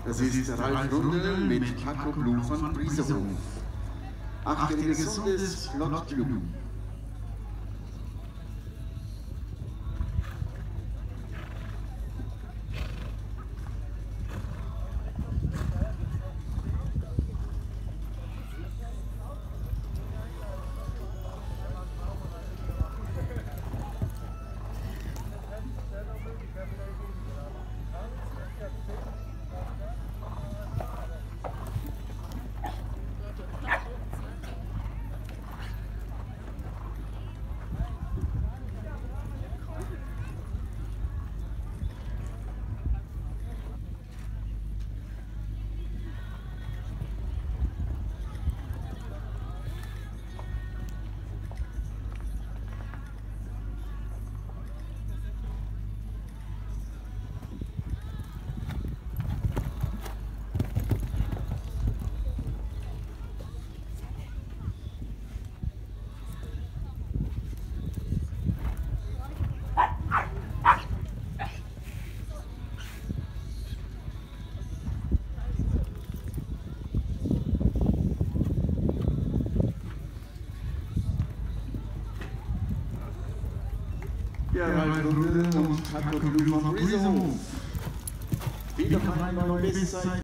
Das ist Ralf Rundel mit Paco Blum von Briesehof. Ach, ihr gesundes Lot Blum. Ja, Ralf Rundel und Paco Blum von Briesehof. Wieder mal neue Bestzeit.